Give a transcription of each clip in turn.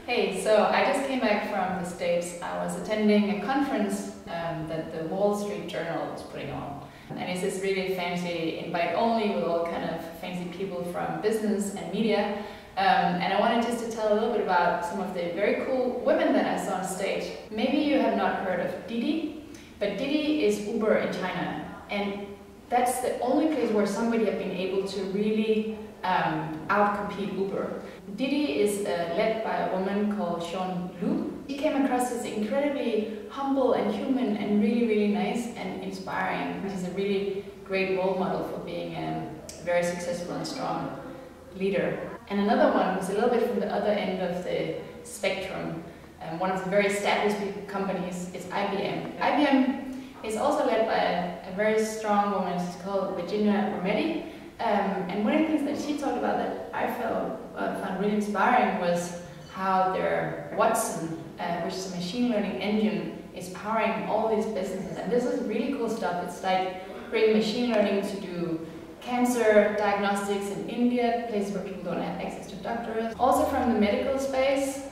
Hey, so I just came back from the States. I was attending a conference that the Wall Street Journal was putting on. And it's this really fancy invite only with all kind of fancy people from business and media. And I wanted just to tell a little bit about some of the very cool women that I saw on stage. Maybe you have not heard of Didi, but Didi is Uber in China. And that's the only place where somebody has been able to really outcompete Uber. Didi is led by a woman called Sean Liu. She came across as incredibly humble and human and really nice and inspiring. She's a really great role model for being a very successful and strong leader. And another one who's a little bit from the other end of the spectrum, one of the very established big companies is IBM. IBM is also led by a very strong woman. She's called Virginia Rometty. And one of the things that she talked about that I found really inspiring was how their Watson, which is a machine learning engine, is powering all these businesses. And this is really cool stuff. It's like bringing machine learning to do cancer diagnostics in India, places where people don't have access to doctors. Also from the medical space,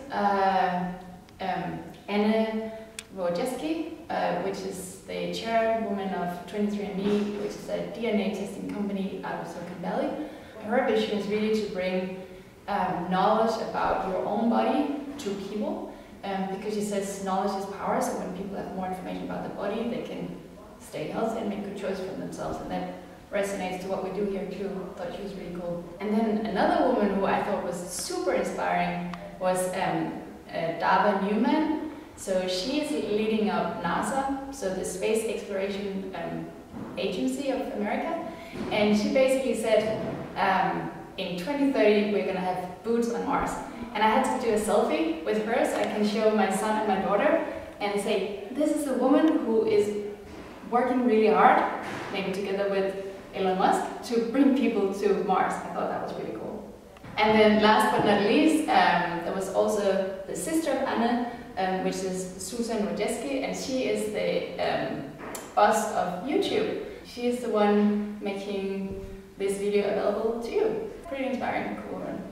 Anne Wojcicki, which is the chairwoman of 23andMe, which is a DNA testing company out of Silicon Valley. Her vision is really to bring knowledge about your own body to people, because she says knowledge is power, so when people have more information about the body, they can stay healthy and make good choices for themselves, and that resonates to what we do here too. I thought she was really cool. And then another woman who I thought was super inspiring was Dava Newman. So she is leading up NASA, so the Space Exploration Agency of America, and she basically said in 2030 we're going to have boots on Mars. And I had to do a selfie with her so I can show my son and my daughter and say, this is a woman who is working really hard, maybe together with Elon Musk, to bring people to Mars. I thought that was really cool. And then last but not least, there was also the sister of Anne, which is Susan Wojcicki, and she is the boss of YouTube. She is the one making this video available to you. Pretty inspiring and cool.